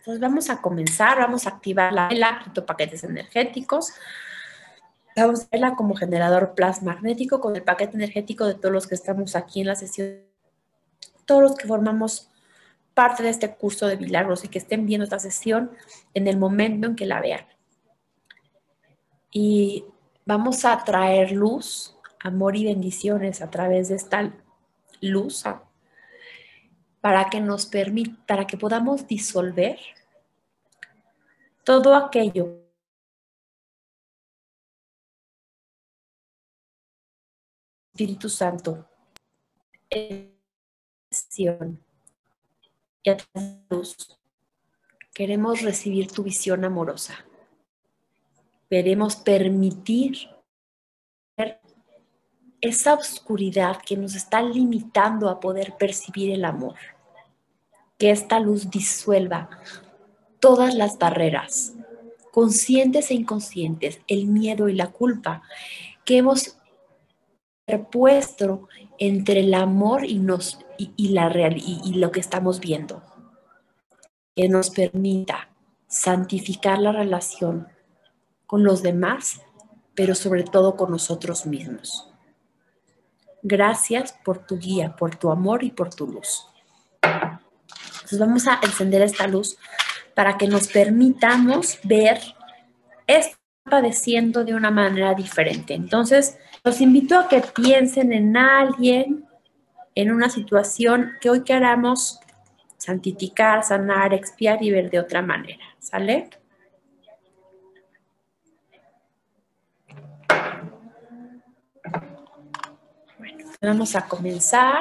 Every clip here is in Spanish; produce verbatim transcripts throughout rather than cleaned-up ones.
Entonces vamos a comenzar, vamos a activar la vela, paquetes energéticos. Vamos a verla como generador plasmagnético con el paquete energético de todos los que estamos aquí en la sesión. Todos los que formamos parte de este curso de milagros y que estén viendo esta sesión en el momento en que la vean. Y vamos a traer luz, amor y bendiciones a través de esta luz para que nos permita, para que podamos disolver todo aquello Espíritu Santo en acción y a través de la luz. Queremos recibir tu visión amorosa. Queremos permitir esa oscuridad que nos está limitando a poder percibir el amor. Que esta luz disuelva todas las barreras, conscientes e inconscientes, el miedo y la culpa que hemos repuesto entre el amor y, nos, y, y, la real, y, y lo que estamos viendo. Que nos permita santificar la relación con los demás, pero sobre todo con nosotros mismos. Gracias por tu guía, por tu amor y por tu luz. Entonces vamos a encender esta luz para que nos permitamos ver esto padeciendo de una manera diferente. Entonces, los invito a que piensen en alguien, en una situación que hoy queramos santificar, sanar, expiar y ver de otra manera. ¿Sale? Bueno, vamos a comenzar.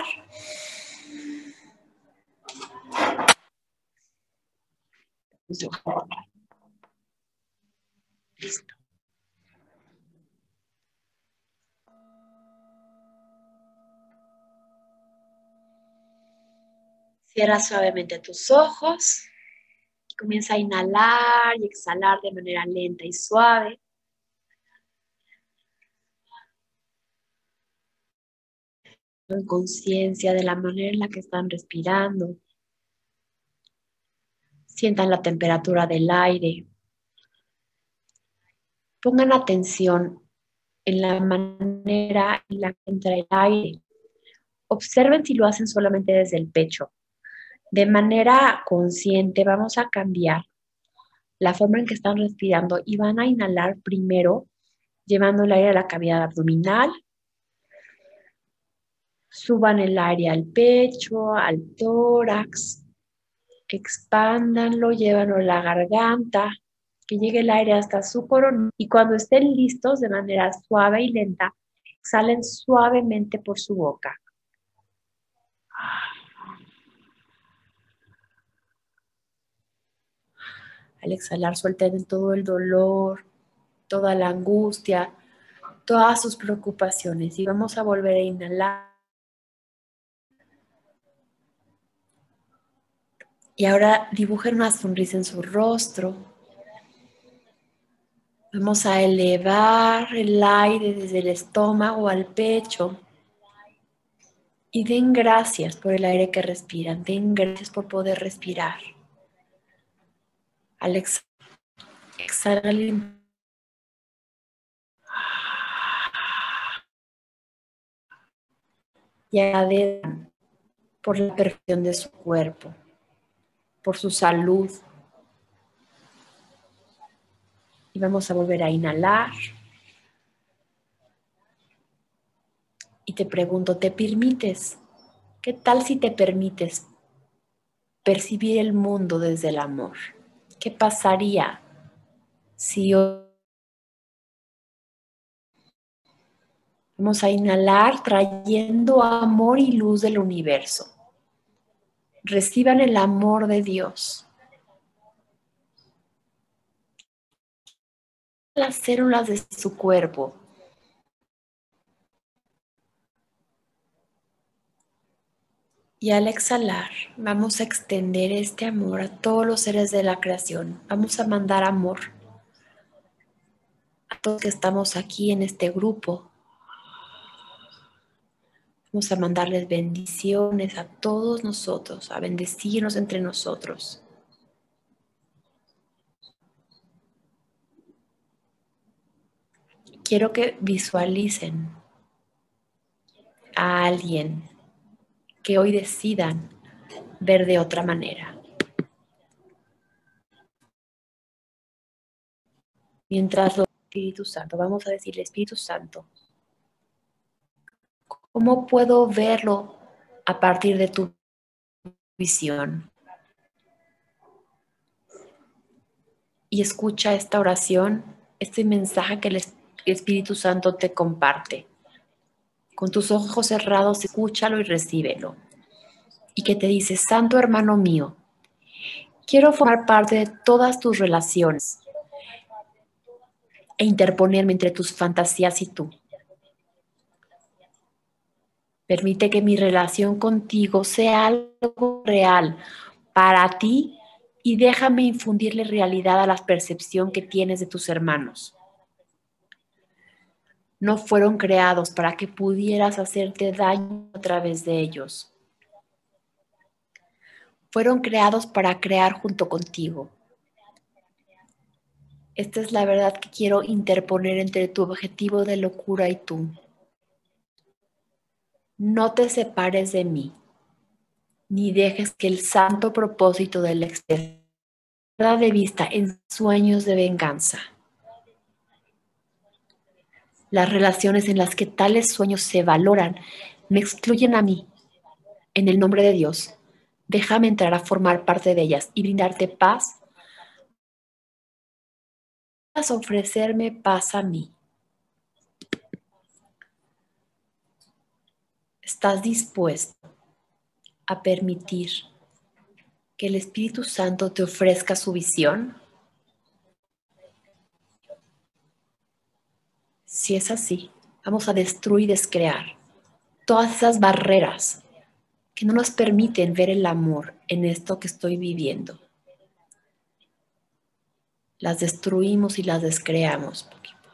Listo. Cierra suavemente tus ojos. Comienza a inhalar y exhalar de manera lenta y suave. Con conciencia de la manera en la que están respirando. Sientan la temperatura del aire. Pongan atención en la manera en la que entra el aire. Observen si lo hacen solamente desde el pecho. De manera consciente vamos a cambiar la forma en que están respirando y van a inhalar primero llevando el aire a la cavidad abdominal. Suban el aire al pecho, al tórax. Expándanlo, llévanlo a la garganta, que llegue el aire hasta su coronilla. Y cuando estén listos, de manera suave y lenta, exhalen suavemente por su boca. Al exhalar, suelten todo el dolor, toda la angustia, todas sus preocupaciones. Y vamos a volver a inhalar. Y ahora dibujen una sonrisa en su rostro. Vamos a elevar el aire desde el estómago al pecho. Y den gracias por el aire que respiran. Den gracias por poder respirar. Al exhalar, y agradezcan por la perfección de su cuerpo, por su salud. Y vamos a volver a inhalar. Y te pregunto, ¿te permites? ¿Qué tal si te permites percibir el mundo desde el amor? ¿Qué pasaría si hoy vamos a inhalar trayendo amor y luz del universo? Reciban el amor de Dios. Las células de su cuerpo. Y al exhalar, vamos a extender este amor a todos los seres de la creación. Vamos a mandar amor a todos que estamos aquí en este grupo. Vamos a mandarles bendiciones a todos nosotros, a bendecirnos entre nosotros. quiero que visualicen a alguien que hoy decidan ver de otra manera. Mientras lo Espíritu Santo, vamos a decirle, Espíritu Santo, ¿cómo puedo verlo a partir de tu visión? Y escucha esta oración, este mensaje que el Espíritu Santo te comparte. Con tus ojos cerrados, escúchalo y recíbelo. Y que te dice, Santo hermano mío, quiero formar parte de todas tus relaciones e interponerme entre tus fantasías y tú. Permite que mi relación contigo sea algo real para ti y déjame infundirle realidad a la percepción que tienes de tus hermanos. No fueron creados para que pudieras hacerte daño a través de ellos. Fueron creados para crear junto contigo. Esta es la verdad que quiero interponer entre tu objetivo de locura y tú. No te separes de mí, ni dejes que el santo propósito de la experiencia pierda de vista en sueños de venganza. Las relaciones en las que tales sueños se valoran me excluyen a mí. En el nombre de Dios, déjame entrar a formar parte de ellas y brindarte paz. Vas a ofrecerme paz a mí. ¿Estás dispuesto a permitir que el Espíritu Santo te ofrezca su visión? Si es así, vamos a destruir y descrear todas esas barreras que no nos permiten ver el amor en esto que estoy viviendo. Las destruimos y las descreamos.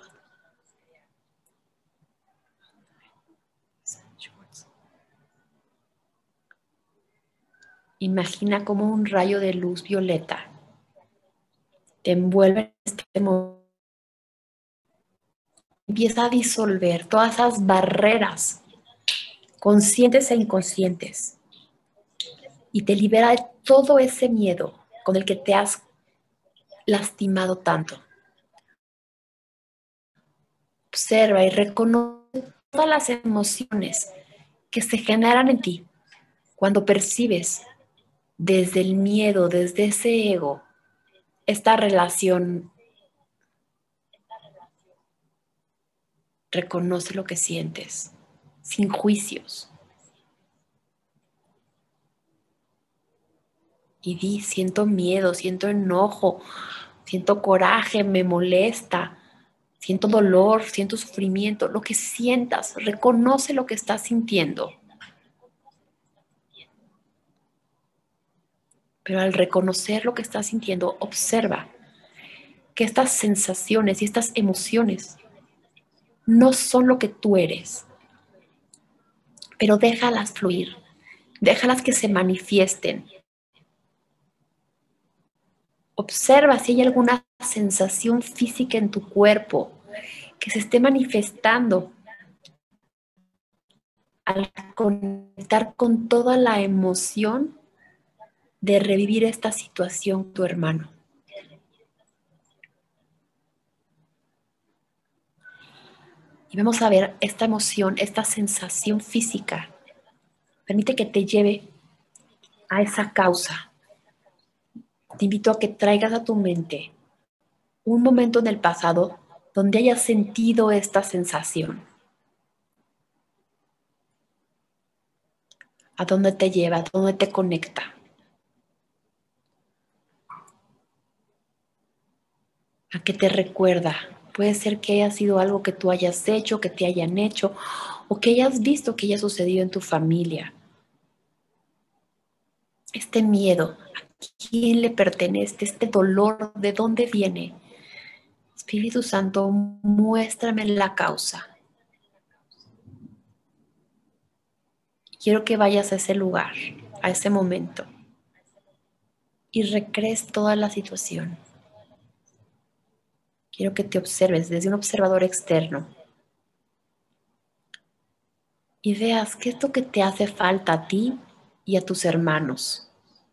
Imagina como un rayo de luz violeta te envuelve en este momento. Empieza a disolver todas esas barreras, conscientes e inconscientes, y te libera de todo ese miedo con el que te has lastimado tanto. Observa y reconoce todas las emociones que se generan en ti cuando percibes desde el miedo, desde ese ego, esta relación. Reconoce lo que sientes, sin juicios. Y di, siento miedo, siento enojo, siento coraje, me molesta, siento dolor, siento sufrimiento, lo que sientas, reconoce lo que estás sintiendo. Pero al reconocer lo que estás sintiendo, observa que estas sensaciones y estas emociones no son lo que tú eres, pero déjalas fluir, déjalas que se manifiesten. Observa si hay alguna sensación física en tu cuerpo que se esté manifestando al conectar con toda la emoción de revivir esta situación con tu hermano. Y vamos a ver esta emoción, esta sensación física. Permite que te lleve a esa causa. Te invito a que traigas a tu mente un momento en el pasado donde hayas sentido esta sensación. ¿A dónde te lleva? ¿A dónde te conecta? ¿A qué te recuerda? Puede ser que haya sido algo que tú hayas hecho, que te hayan hecho, o que hayas visto que haya sucedido en tu familia. Este miedo, ¿a quién le pertenece? Este dolor, ¿de dónde viene? Espíritu Santo, muéstrame la causa. Quiero que vayas a ese lugar, a ese momento, y recrees toda la situación. quiero que te observes desde un observador externo y veas qué es lo que te hace falta a ti y a tus hermanos.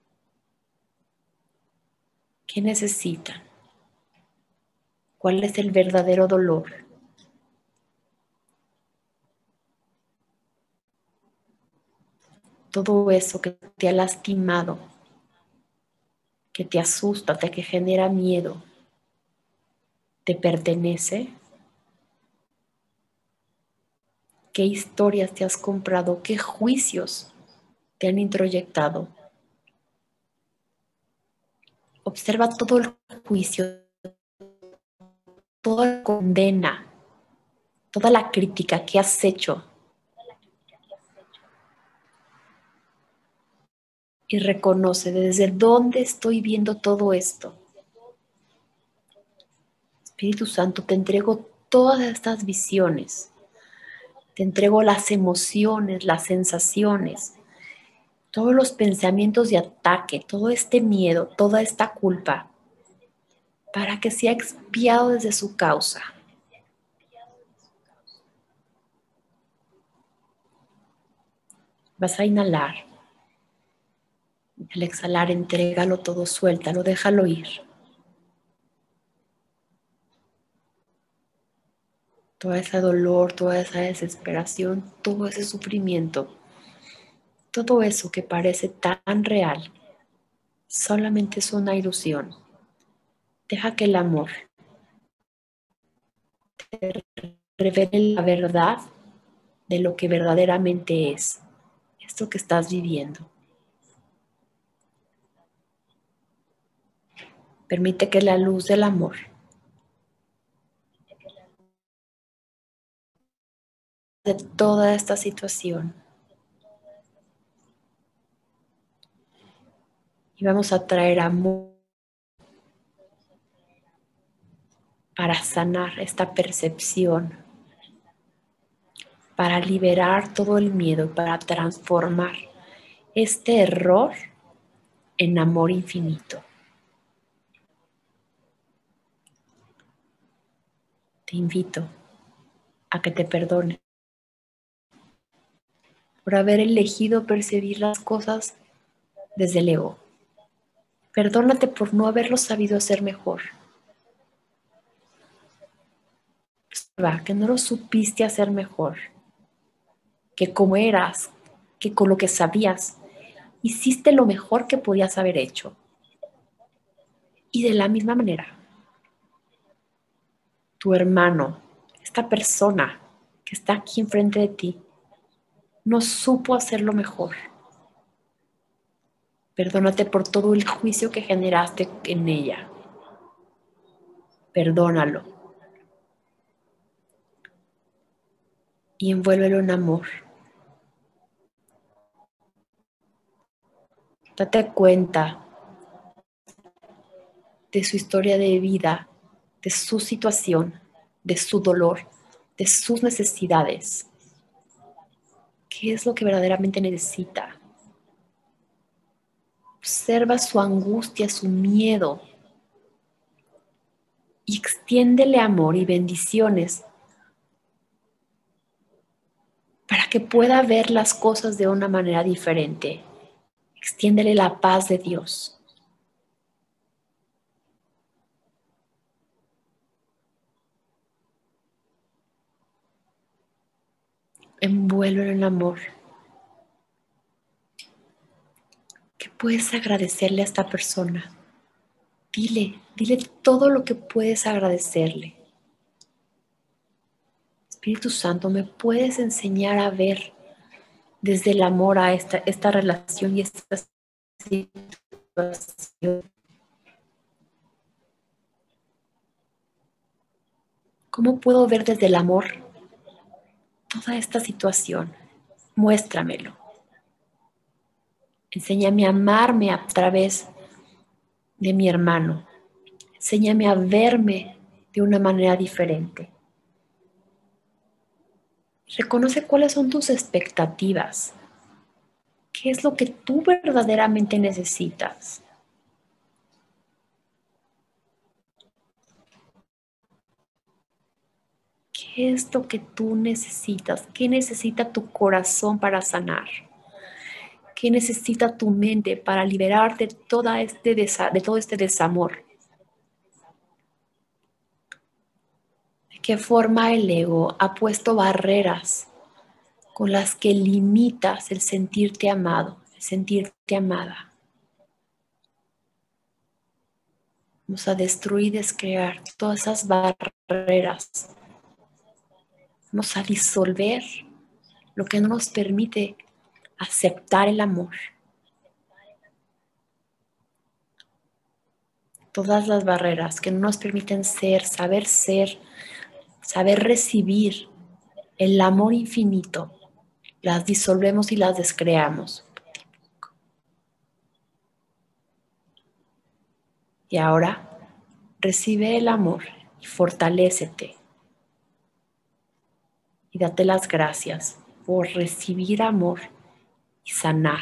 ¿Qué necesitan? ¿Cuál es el verdadero dolor? Todo eso que te ha lastimado, que te asusta, que genera miedo, ¿te pertenece? ¿Qué historias te has comprado? ¿Qué juicios te han introyectado? Observa todo el juicio, toda la condena, toda la crítica que has hecho y reconoce desde dónde estoy viendo todo esto. Espíritu Santo, te entrego todas estas visiones, te entrego las emociones, las sensaciones, todos los pensamientos de ataque, todo este miedo, toda esta culpa, para que sea expiado desde su causa. Vas a inhalar. Al exhalar, entrégalo todo, suéltalo, déjalo ir. Toda ese dolor, toda esa desesperación, todo ese sufrimiento, todo eso que parece tan real, solamente es una ilusión. Deja que el amor te revele la verdad de lo que verdaderamente es, esto que estás viviendo. Permite que la luz del amor de toda esta situación, y vamos a traer amor para sanar esta percepción, para liberar todo el miedo, para transformar este error en amor infinito. Te invito a que te perdones por haber elegido percibir las cosas desde el ego. Perdónate por no haberlo sabido hacer mejor. Que no lo supiste hacer mejor. Que como eras, que con lo que sabías, hiciste lo mejor que podías haber hecho. Y de la misma manera, tu hermano, esta persona que está aquí enfrente de ti, no supo hacerlo mejor. Perdónate por todo el juicio que generaste en ella. Perdónalo. Y envuélvelo en amor. Date cuenta de su historia de vida, de su situación, de su dolor, de sus necesidades. ¿Qué es lo que verdaderamente necesita? Observa su angustia, su miedo y extiéndele amor y bendiciones para que pueda ver las cosas de una manera diferente. Extiéndele la paz de Dios. Envuélvelo en amor. ¿Qué puedes agradecerle a esta persona? Dile, dile todo lo que puedes agradecerle. Espíritu Santo, ¿me puedes enseñar a ver desde el amor a esta, esta relación y esta situación? ¿Cómo puedo ver desde el amor toda esta situación? Muéstramelo. Enséñame a amarme a través de mi hermano. Enséñame a verme de una manera diferente. Reconoce cuáles son tus expectativas. ¿Qué es lo que tú verdaderamente necesitas? ¿Qué es lo que tú necesitas? ¿Qué necesita tu corazón para sanar? ¿Qué necesita tu mente para liberarte de, toda este desa- de todo este desamor? ¿De qué forma el ego ha puesto barreras con las que limitas el sentirte amado, el sentirte amada? Vamos a destruir y descrear todas esas barreras. Vamos a disolver lo que no nos permite aceptar el amor. Todas las barreras que no nos permiten ser, saber ser, saber recibir el amor infinito, las disolvemos y las descreamos. Y ahora recibe el amor y fortalécete. Y date las gracias por recibir amor y sanar.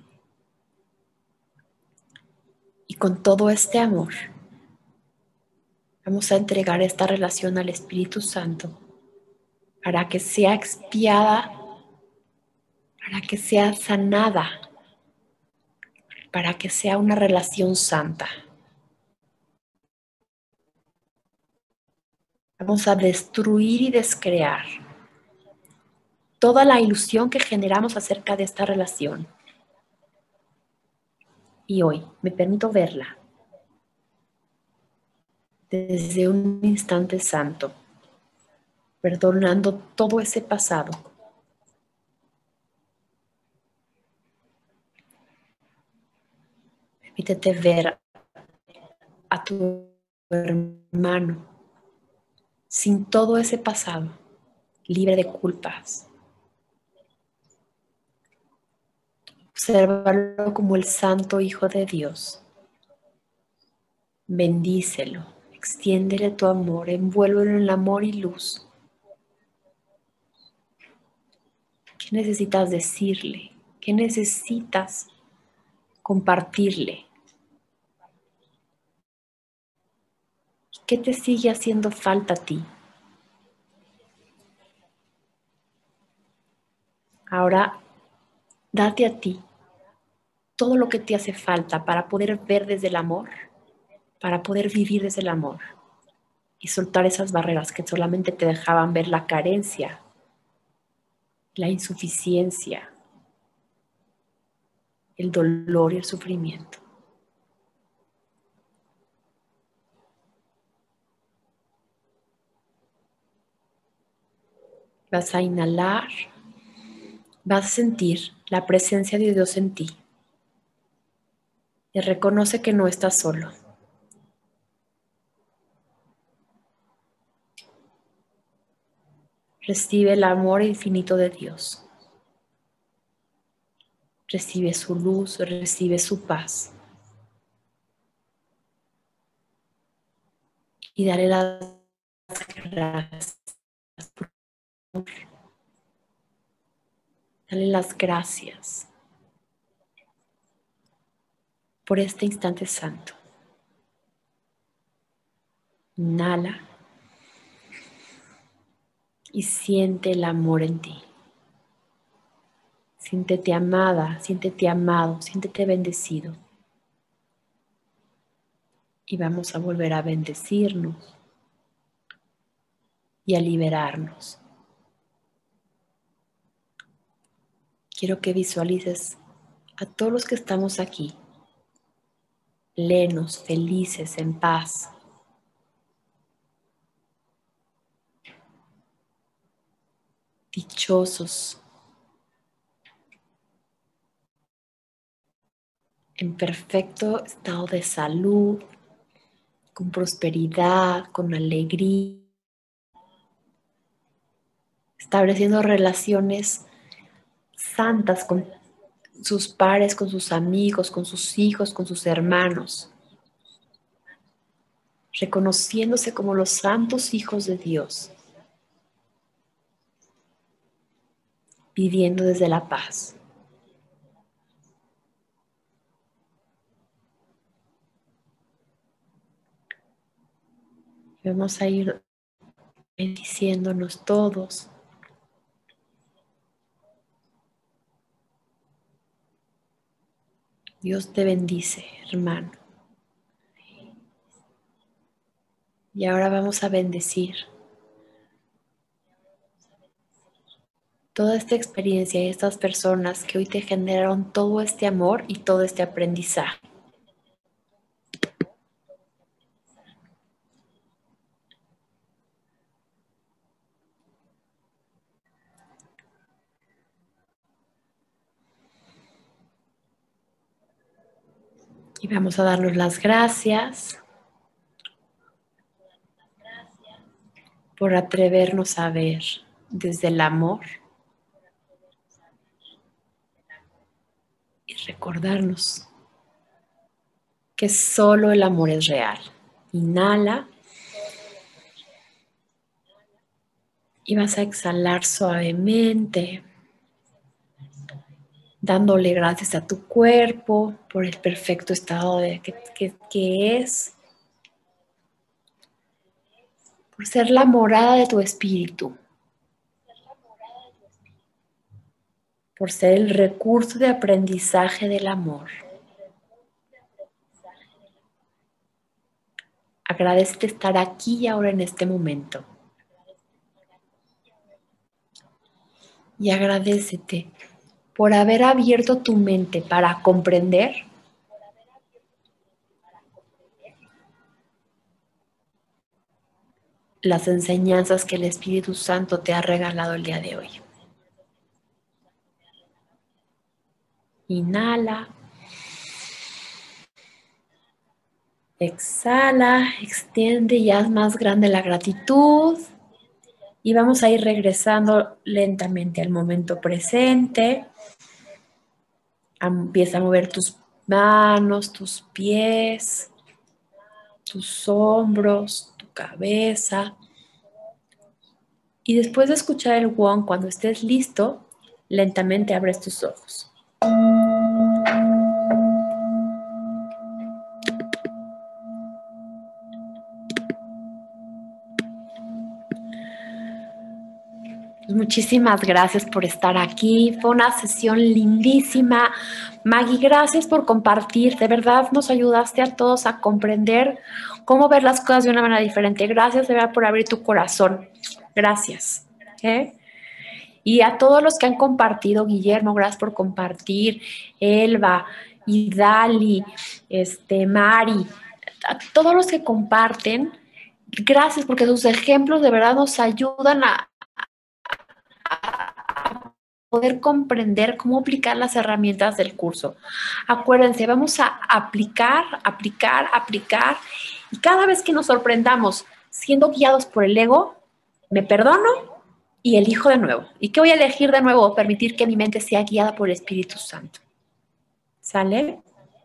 Y con todo este amor, vamos a entregar esta relación al Espíritu Santo para que sea expiada, para que sea sanada, para que sea una relación santa. Vamos a destruir y descrear toda la ilusión que generamos acerca de esta relación. Y hoy me permito verla desde un instante santo, perdonando todo ese pasado. Permítete ver a tu hermano sin todo ese pasado, libre de culpas. Obsérvalo como el santo Hijo de Dios. Bendícelo, extiéndele tu amor, envuélvelo en amor y luz. ¿Qué necesitas decirle? ¿Qué necesitas compartirle? ¿Qué te sigue haciendo falta a ti? Ahora, date a ti todo lo que te hace falta para poder ver desde el amor, para poder vivir desde el amor y soltar esas barreras que solamente te dejaban ver la carencia, la insuficiencia, el dolor y el sufrimiento. Vas a inhalar, vas a sentir la presencia de Dios en ti y reconoce que no estás solo. Recibe el amor infinito de Dios. Recibe su luz, recibe su paz. Y dale las gracias. Dale las gracias por este instante santo. Inhala y siente el amor en ti. Siéntete amada, siéntete amado, siéntete bendecido. Y vamos a volver a bendecirnos y a liberarnos. Quiero que visualices a todos los que estamos aquí, plenos, felices, en paz. Dichosos, en perfecto estado de salud, con prosperidad, con alegría, estableciendo relaciones santas con sus pares, con sus amigos, con sus hijos, con sus hermanos, reconociéndose como los santos hijos de Dios, viviendo desde la paz. Vamos a ir bendiciéndonos todos. Dios te bendice, hermano. Y ahora vamos a bendecir toda esta experiencia y estas personas que hoy te generaron todo este amor y todo este aprendizaje. Y vamos a darnos las gracias por atrevernos a ver desde el amor y recordarnos que solo el amor es real. Inhala y vas a exhalar suavemente, dándole gracias a tu cuerpo por el perfecto estado de que, que, que es, por ser la morada de tu espíritu, por ser el recurso de aprendizaje del amor. Agradecete estar aquí y ahora en este momento. Y agradécete por haber abierto tu mente para comprender las enseñanzas que el Espíritu Santo te ha regalado el día de hoy. Inhala. Exhala, extiende y haz más grande la gratitud. Y vamos a ir regresando lentamente al momento presente. Empieza a mover tus manos, tus pies, tus hombros, tu cabeza. Y después de escuchar el gong, cuando estés listo, lentamente abres tus ojos. Muchísimas gracias por estar aquí. Fue una sesión lindísima. Maggie, gracias por compartir. De verdad nos ayudaste a todos a comprender cómo ver las cosas de una manera diferente. Gracias de verdad por abrir tu corazón. Gracias. ¿Eh? Y a todos los que han compartido, Guillermo, gracias por compartir. Elba, Idali, este, Mari, a todos los que comparten, gracias porque sus ejemplos de verdad nos ayudan a poder comprender cómo aplicar las herramientas del curso. Acuérdense, vamos a aplicar, aplicar, aplicar, y cada vez que nos sorprendamos siendo guiados por el ego, me perdono y elijo de nuevo. ¿Y qué voy a elegir de nuevo? Permitir que mi mente sea guiada por el Espíritu Santo. ¿Sale?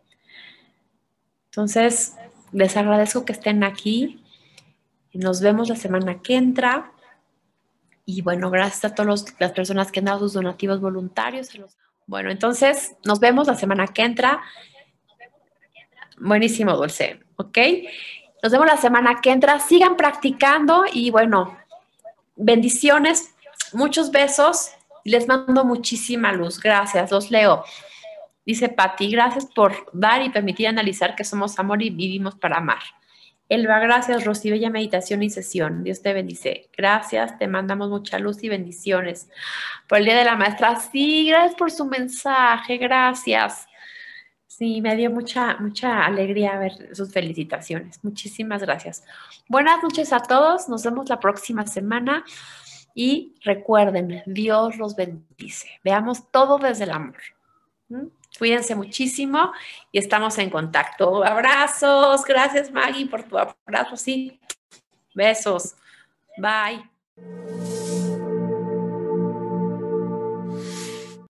Entonces, les agradezco que estén aquí. Nos vemos la semana que entra. Y bueno, gracias a todas las personas que han dado sus donativos voluntarios. Bueno, entonces nos vemos la semana que entra. Buenísimo, Dulce. ¿Ok? Nos vemos la semana que entra. Sigan practicando y bueno, bendiciones, muchos besos. Les mando muchísima luz. Gracias, los leo. Dice Patti, gracias por dar y permitir analizar que somos amor y vivimos para amar. Elba, gracias, Rosy, bella meditación y sesión. Dios te bendice. Gracias, te mandamos mucha luz y bendiciones. Por el Día de la Maestra, sí, gracias por su mensaje, gracias. Sí, me dio mucha, mucha alegría ver sus felicitaciones. Muchísimas gracias. Buenas noches a todos, nos vemos la próxima semana y recuerden, Dios los bendice. Veamos todo desde el amor. ¿Mm? Cuídense muchísimo y estamos en contacto. Abrazos. Gracias, Maggie, por tu abrazo. Sí. Besos. Bye.